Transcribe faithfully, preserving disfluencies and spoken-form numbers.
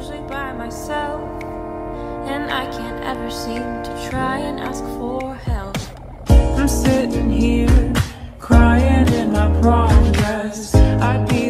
usually by myself, and I can't ever seem to try and ask for help. I'm sitting here crying in my prom dress. I'd be